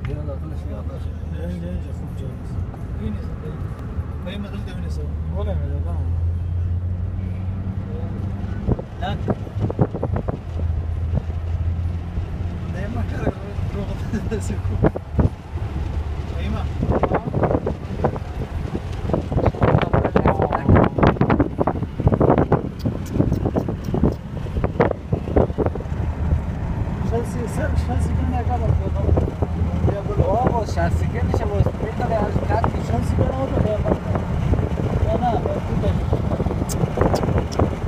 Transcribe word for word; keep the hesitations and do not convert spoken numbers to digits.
یا داخلش یا داخل اینجا اینجا خوب جاست این نیست ما این مدل دوینه سو ولا مدل نه دائما كده روح سكون ايما شانسي سر شانسي كنا قبل يقول اوه شانسي كنا شباب بيطلع على الكات شانسي كنا هو ده انا